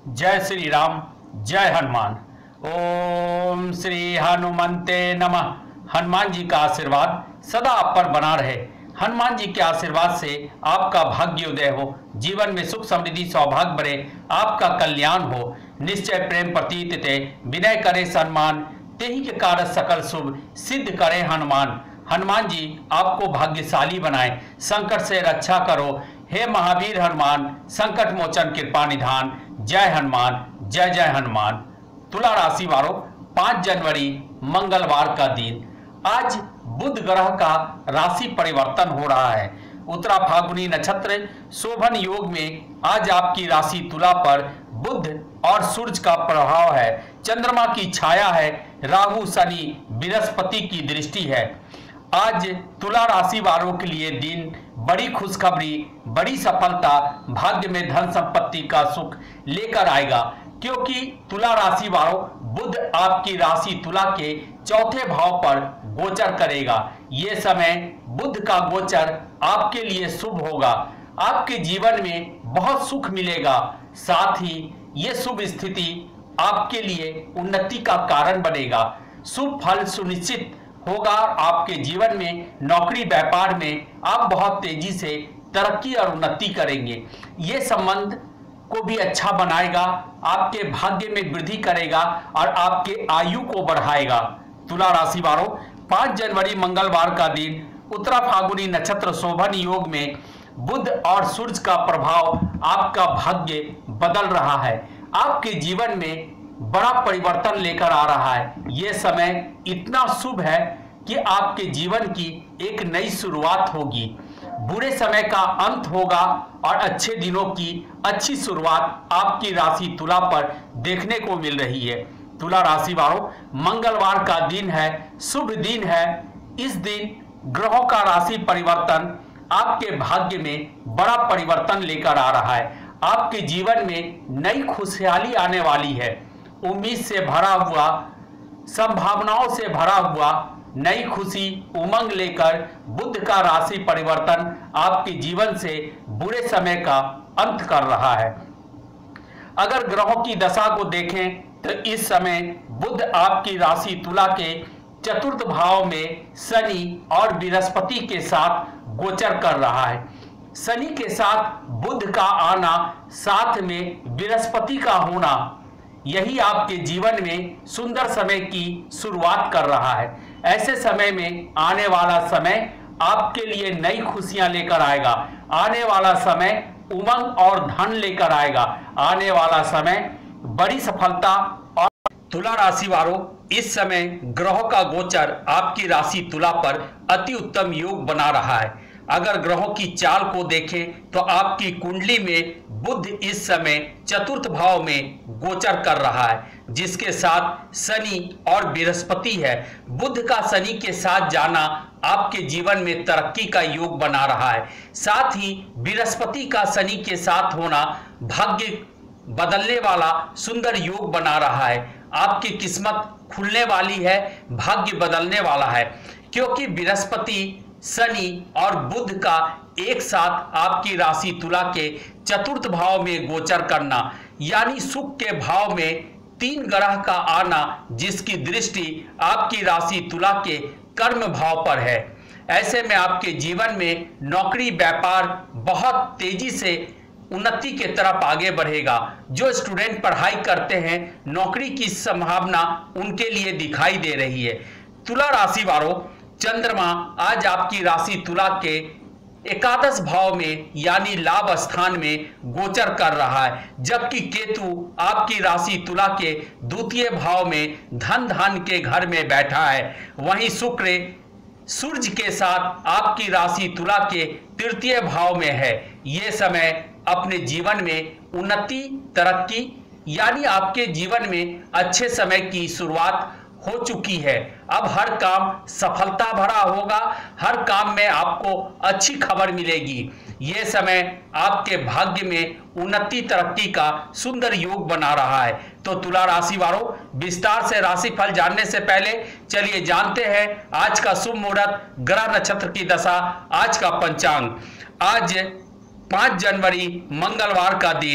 जय श्री राम, जय हनुमान। ओम श्री हनुमंते नमः। हनुमान जी का आशीर्वाद सदा आप पर बना रहे। हनुमान जी के आशीर्वाद से आपका भाग्योदय हो, जीवन में सुख समृद्धि सौभाग्य बढ़े, आपका कल्याण हो। निश्चय प्रेम प्रतीत ते विनय करे सम्मान, तेहि के कारण सकल शुभ सिद्ध करे हनुमान। हनुमान जी आपको भाग्यशाली बनाए, संकट से रक्षा करो। हे महावीर हनुमान, संकट मोचन कृपा निधान। जय हनुमान, जय जय हनुमान। तुला राशि वालों, 5 जनवरी मंगलवार का दिन। आज बुध ग्रह का राशि परिवर्तन हो रहा है। उत्तरा फाल्गुनी नक्षत्र शोभन योग में आज आपकी राशि तुला पर बुध और सूरज का प्रभाव है। चंद्रमा की छाया है, राहु शनि बृहस्पति की दृष्टि है। आज तुला राशि वालों के लिए दिन बड़ी खुशखबरी, बड़ी सफलता, भाग्य में धन संपत्ति का सुख लेकर आएगा, क्योंकि तुला राशि वालों बुध आपकी राशि तुला के चौथे भाव पर गोचर करेगा। ये समय बुध का गोचर आपके लिए शुभ होगा। आपके जीवन में बहुत सुख मिलेगा, साथ ही ये शुभ स्थिति आपके लिए उन्नति का कारण बनेगा। शुभ फल सुनिश्चित होगा। आपके जीवन में नौकरी व्यापार में आप बहुत तेजी से तरक्की और उन्नति करेंगे। ये संबंध को भी अच्छा बनाएगा, आपके भाग्य में वृद्धि करेगा और आपके आयु को बढ़ाएगा। तुला राशि वालों, 5 जनवरी मंगलवार का दिन उत्तरा फाल्गुनी नक्षत्र शोभन योग में बुध और सूरज का प्रभाव आपका भाग्य बदल रहा है। आपके जीवन में बड़ा परिवर्तन लेकर आ रहा है। यह समय इतना शुभ है कि आपके जीवन की एक नई शुरुआत होगी। बुरे समय का अंत होगा और अच्छे दिनों की अच्छी शुरुआत आपकी राशि तुला पर देखने को मिल रही है। तुला राशि वालों, मंगलवार का दिन है, शुभ दिन है। इस दिन ग्रहों का राशि परिवर्तन आपके भाग्य में बड़ा परिवर्तन लेकर आ रहा है। आपके जीवन में नई खुशहाली आने वाली है। उम्मीद से भरा हुआ, संभावनाओं से भरा हुआ नई खुशी उमंग लेकर बुध का राशि परिवर्तन आपके जीवन से बुरे समय का अंत कर रहा है। अगर ग्रहों की दशा को देखें तो इस समय बुध आपकी राशि तुला के चतुर्थ भाव में शनि और बृहस्पति के साथ गोचर कर रहा है। शनि के साथ बुध का आना, साथ में बृहस्पति का होना, यही आपके जीवन में सुंदर समय की शुरुआत कर रहा है। ऐसे समय में आने वाला समय आपके लिए नई खुशियां लेकर आएगा। आने वाला समय उमंग और धन लेकर आएगा। आने वाला समय बड़ी सफलता। और तुला राशि वालों, इस समय ग्रहों का गोचर आपकी राशि तुला पर अति उत्तम योग बना रहा है। अगर ग्रहों की चाल को देखें तो आपकी कुंडली में बुध इस समय चतुर्थ भाव में गोचर कर रहा है, जिसके साथ शनि और बृहस्पति है। बुध का शनि के साथ जाना आपके जीवन में तरक्की का योग बना रहा है। साथ ही बृहस्पति का शनि के साथ होना भाग्य बदलने वाला सुंदर योग बना रहा है। आपकी किस्मत खुलने वाली है, भाग्य बदलने वाला है, क्योंकि बृहस्पति, शनि और बुध का एक साथ आपकी राशि तुला के चतुर्थ भाव में गोचर करना, यानी सुख के भाव में 3 ग्रह का आना, जिसकी दृष्टि आपकी राशि तुला के कर्म भाव पर है। ऐसे में आपके जीवन में नौकरी व्यापार बहुत तेजी से उन्नति के तरफ आगे बढ़ेगा। जो स्टूडेंट पढ़ाई करते हैं, नौकरी की संभावना उनके लिए दिखाई दे रही है। तुला राशि वालों, चंद्रमा आज आपकी राशि तुला के एकादश भाव में यानी लाभ स्थान में गोचर कर रहा है, जबकि केतु आपकी राशि तुला के द्वितीय भाव में धन धान के घर में बैठा है। वहीं शुक्र सूरज के साथ आपकी राशि तुला के तृतीय भाव में है। ये समय अपने जीवन में उन्नति, तरक्की, यानी आपके जीवन में अच्छे समय की शुरुआत हो चुकी है। अब हर काम सफलता भरा होगा, हर काम में आपको अच्छी खबर मिलेगी। ये समय आपके भाग्य में उन्नति, तरक्की का सुंदर योग बना रहा है। तो तुला राशि वालों, विस्तार से राशिफल जानने से पहले चलिए जानते हैं आज का शुभ मुहूर्त, ग्रह नक्षत्र की दशा, आज का पंचांग। आज 5 जनवरी मंगलवार का दिन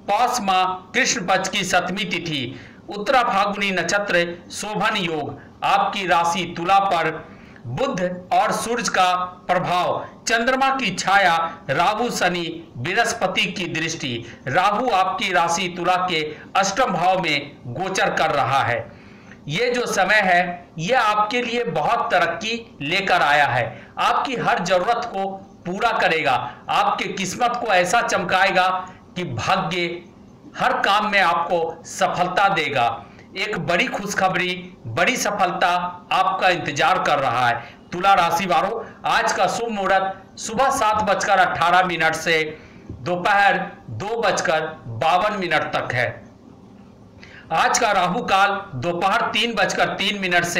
पौष माह कृष्ण पक्ष की 7वीं तिथि, उत्तरा फागुनी नक्षत्र, शोभन योग। आपकी राशि तुला पर बुध और सूर्य का प्रभाव, चंद्रमा की छाया, राहु शनि बृहस्पति की दृष्टि। राहु आपकी राशि तुला के अष्टम भाव में गोचर कर रहा है। ये जो समय है यह आपके लिए बहुत तरक्की लेकर आया है। आपकी हर जरूरत को पूरा करेगा, आपके किस्मत को ऐसा चमकाएगा कि भाग्य हर काम में आपको सफलता देगा। एक बड़ी खुशखबरी, बड़ी सफलता आपका इंतजार कर रहा है। तुला राशि वालों, आज का शुभ मुहूर्त सुबह 7:18 से दोपहर 2:52 तक है। आज का राहु काल दोपहर 3:03 से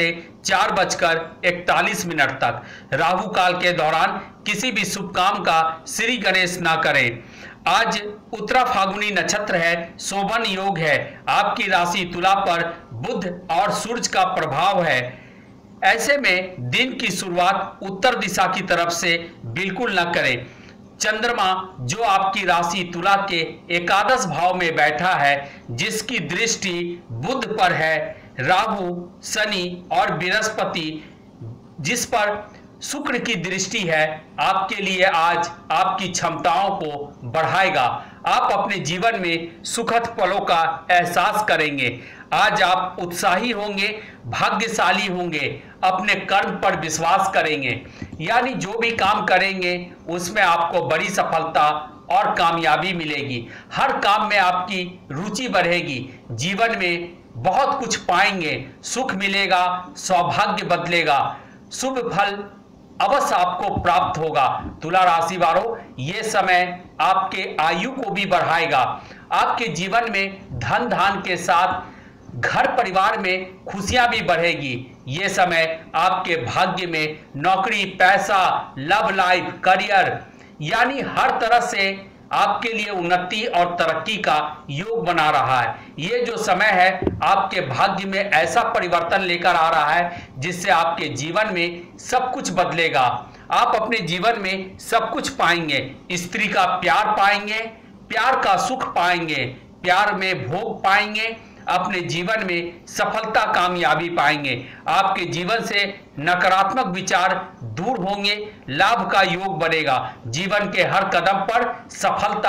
4:41 तक। राहु काल के दौरान किसी भी शुभ काम का श्री गणेश ना करें। आज उत्तरा फागुनी नक्षत्र है, शोभन योग है। आपकी राशि तुला पर बुध और सूर्य का प्रभाव है। ऐसे में दिन की शुरुआत उत्तर दिशा की तरफ से बिल्कुल न करें। चंद्रमा जो आपकी राशि तुला के एकादश भाव में बैठा है, जिसकी दृष्टि बुध पर है, राहु शनि और बृहस्पति जिस पर शुक्र की दृष्टि है, आपके लिए आज आपकी क्षमताओं को बढ़ाएगा। आप अपने जीवन में सुखद पलों का एहसास करेंगे। आज आप उत्साही होंगे, भाग्यशाली होंगे, अपने कर्म पर विश्वास करेंगे, यानी जो भी काम करेंगे उसमें आपको बड़ी सफलता और कामयाबी मिलेगी। हर काम में आपकी रुचि बढ़ेगी, जीवन में बहुत कुछ पाएंगे, सुख मिलेगा, सौभाग्य बदलेगा, शुभ फल अवश्य आपको प्राप्त होगा। तुला राशि वालों, ये समय आपके आयु को भी बढ़ाएगा। आपके जीवन में धन धान के साथ घर परिवार में खुशियां भी बढ़ेगी। ये समय आपके भाग्य में नौकरी, पैसा, लव लाइफ, करियर यानी हर तरह से आपके लिए उन्नति और तरक्की का योग बना रहा है। ये जो समय है आपके भाग्य में ऐसा परिवर्तन लेकर आ रहा है जिससे आपके जीवन में सब कुछ बदलेगा। आप अपने जीवन में सब कुछ पाएंगे। स्त्री का प्यार पाएंगे, प्यार का सुख पाएंगे, प्यार में भोग पाएंगे, अपने जीवन में सफलता कामयाबी पाएंगे। आपके जीवन से नकारात्मक विचार दूर होंगे, लाभ का योग बनेगा। जीवन के हर कदम पर सफलता,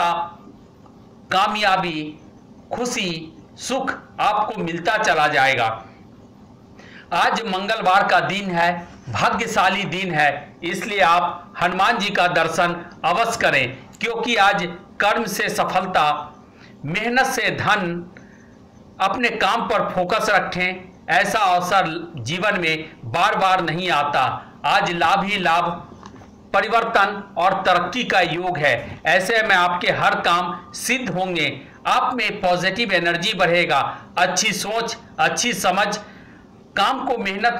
कामयाबी, खुशी, सुख आपको मिलता चला जाएगा। आज मंगलवार का दिन है, भाग्यशाली दिन है, इसलिए आप हनुमान जी का दर्शन अवश्य करें, क्योंकि आज कर्म से सफलता, मेहनत से धन, अपने काम पर फोकस रखें। ऐसा अवसर जीवन में बार बार नहीं आता। आज लाभ ही लाभ, परिवर्तन और तरक्की का योग है। ऐसे में आपके हर काम सिद्ध होंगे। आप में पॉजिटिव एनर्जी बढ़ेगा, अच्छी सोच, अच्छी समझ, काम को मेहनत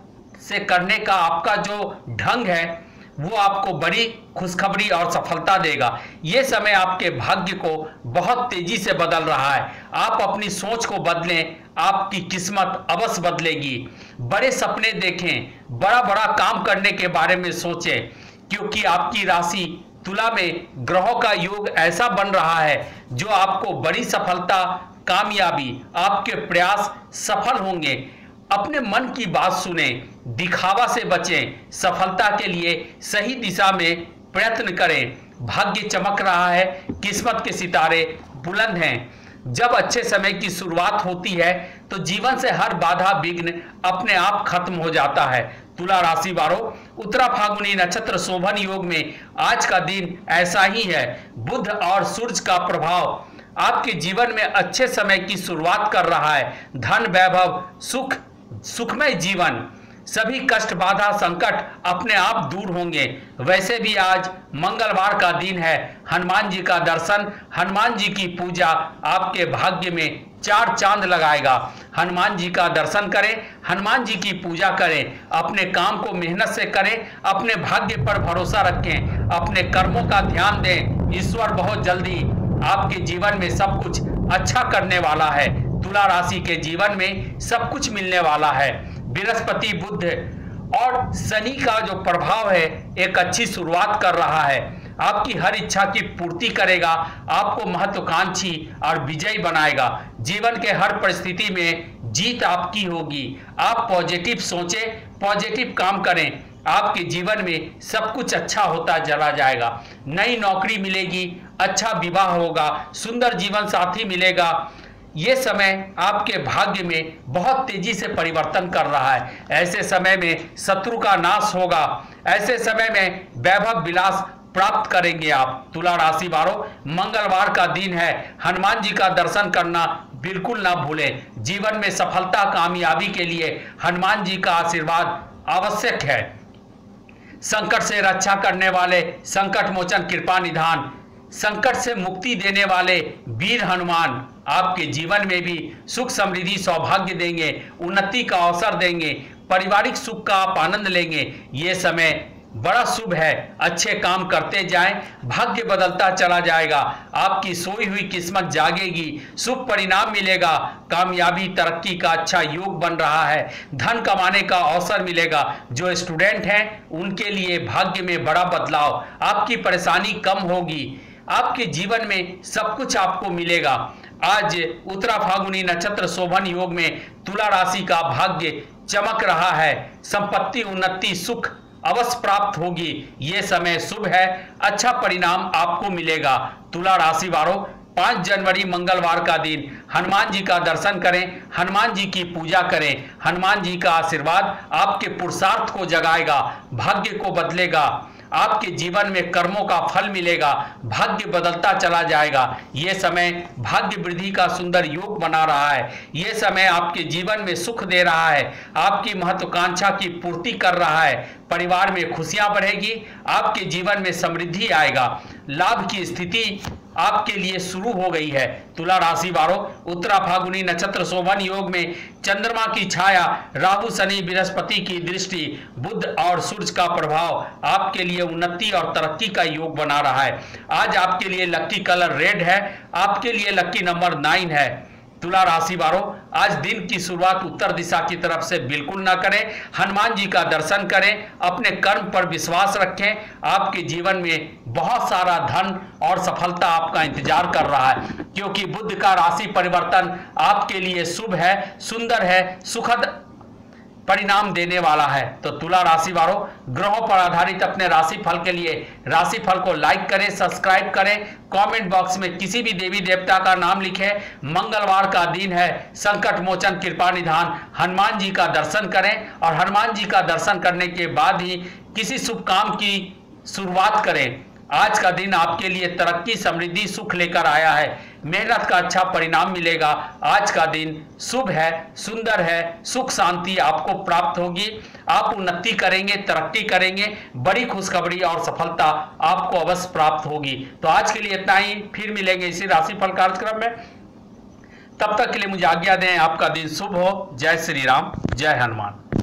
से करने का आपका जो ढंग है वो आपको बड़ी खुशखबरी और सफलता देगा। ये समय आपके भाग्य को बहुत तेजी से बदल रहा है। आप अपनी सोच को बदलें, आपकी किस्मत अवश्य बदलेगी। बड़े सपने देखें, बड़ा बड़ा काम करने के बारे में सोचें, क्योंकि आपकी राशि तुला में ग्रहों का योग ऐसा बन रहा है जो आपको बड़ी सफलता, कामयाबी, आपके प्रयास सफल होंगे। अपने मन की बात सुने, दिखावा से बचें, सफलता के लिए सही दिशा में प्रयत्न करें। भाग्य चमक रहा है, किस्मत के सितारे बुलंद हैं। जब अच्छे समय की शुरुआत होती है तो जीवन से हर बाधा विघ्न अपने आप खत्म हो जाता है। तुला राशि वालों, उत्तरा फागुनी नक्षत्र शोभन योग में आज का दिन ऐसा ही है। बुध और सूर्य का प्रभाव आपके जीवन में अच्छे समय की शुरुआत कर रहा है। धन, वैभव, सुख, सुखमय जीवन, सभी कष्ट, बाधा, संकट अपने आप दूर होंगे। वैसे भी आज मंगलवार का दिन है। हनुमान जी का दर्शन, हनुमान जी की पूजा आपके भाग्य में 4 चांद लगाएगा। हनुमान जी का दर्शन करें, हनुमान जी की पूजा करें, अपने काम को मेहनत से करें, अपने भाग्य पर भरोसा रखें, अपने कर्मों का ध्यान दें। ईश्वर बहुत जल्दी आपके जीवन में सब कुछ अच्छा करने वाला है। तुला राशि के जीवन में सब कुछ मिलने वाला है। बृहस्पति, बुध और शनि का जो प्रभाव है एक अच्छी शुरुआत कर रहा है। आपकी हर इच्छा की पूर्ति करेगा, आपको महत्वाकांक्षी और विजयी बनाएगा। जीवन के हर परिस्थिति में जीत आपकी होगी। आप पॉजिटिव सोचें, पॉजिटिव काम करें, आपके जीवन में सब कुछ अच्छा होता चला जाएगा। नई नौकरी मिलेगी, अच्छा विवाह होगा, सुंदर जीवन साथी मिलेगा। ये समय आपके भाग्य में बहुत तेजी से परिवर्तन कर रहा है। ऐसे समय में शत्रु का नाश होगा। ऐसे समय में वैभव विलास प्राप्त करेंगे आप। तुला राशि वालों, मंगलवार का दिन है, हनुमान जी का दर्शन करना बिल्कुल ना भूलें। जीवन में सफलता कामयाबी के लिए हनुमान जी का आशीर्वाद आवश्यक है। संकट से रक्षा करने वाले, संकट मोचन कृपा निधान, संकट से मुक्ति देने वाले वीर हनुमान आपके जीवन में भी सुख समृद्धि सौभाग्य देंगे, उन्नति का अवसर देंगे, पारिवारिक सुख का आप आनंद लेंगे। ये समय बड़ा शुभ है, अच्छे काम करते जाएं, भाग्य बदलता चला जाएगा। आपकी सोई हुई किस्मत जागेगी, शुभ परिणाम मिलेगा, कामयाबी तरक्की का अच्छा योग बन रहा है, धन कमाने का अवसर मिलेगा। जो स्टूडेंट हैं उनके लिए भाग्य में बड़ा बदलाव, आपकी परेशानी कम होगी, आपके जीवन में सब कुछ आपको मिलेगा। आज उत्तरा फाल्गुनी नक्षत्र शोभन योग में तुला राशि का भाग्य चमक रहा है। संपत्ति उन्नति सुख अवश्य प्राप्त होगी। ये समय शुभ है, अच्छा परिणाम आपको मिलेगा। तुला राशि वालों, 5 जनवरी मंगलवार का दिन हनुमान जी का दर्शन करें, हनुमान जी की पूजा करें। हनुमान जी का आशीर्वाद आपके पुरुषार्थ को जगाएगा, भाग्य को बदलेगा, आपके जीवन में कर्मों का फल मिलेगा, भाग्य बदलता चला जाएगा। ये समय भाग्य वृद्धि का सुंदर योग बना रहा है। ये समय आपके जीवन में सुख दे रहा है, आपकी महत्वाकांक्षा की पूर्ति कर रहा है। परिवार में खुशियां बढ़ेगी, आपके जीवन में समृद्धि आएगा, लाभ की स्थिति आपके लिए शुरू हो गई है। तुला राशि वालों, उत्तरा फाल्गुनी नक्षत्र शोभन योग में चंद्रमा की छाया, राहु शनि बृहस्पति की दृष्टि, बुध और सूर्य का प्रभाव आपके लिए उन्नति और तरक्की का योग बना रहा है। आज आपके लिए लकी कलर रेड है, आपके लिए लकी नंबर 9 है। तुला राशि वालों, आज दिन की शुरुआत उत्तर दिशा की तरफ से बिल्कुल ना करें, हनुमान जी का दर्शन करें, अपने कर्म पर विश्वास रखें। आपके जीवन में बहुत सारा धन और सफलता आपका इंतजार कर रहा है, क्योंकि बुध का राशि परिवर्तन आपके लिए शुभ है, सुंदर है, सुखद परिणाम देने वाला है। तो तुला राशि वालों, ग्रहों पर आधारित अपने राशि फल के लिए राशि फल को लाइक करें, सब्सक्राइब करें, कमेंट बॉक्स में किसी भी देवी देवता का नाम लिखें। मंगलवार का दिन है, संकट मोचन कृपा निधान, हनुमान जी का दर्शन करें और हनुमान जी का दर्शन करने के बाद ही किसी शुभ काम की शुरुआत करें। आज का दिन आपके लिए तरक्की समृद्धि सुख लेकर आया है, मेहनत का अच्छा परिणाम मिलेगा। आज का दिन शुभ है, सुंदर है, सुख शांति आपको प्राप्त होगी, आप उन्नति करेंगे, तरक्की करेंगे, बड़ी खुशखबरी और सफलता आपको अवश्य प्राप्त होगी। तो आज के लिए इतना ही, फिर मिलेंगे इसी राशिफल कार्यक्रम में। तब तक के लिए मुझे आज्ञा दें, आपका दिन शुभ हो। जय श्री राम, जय हनुमान।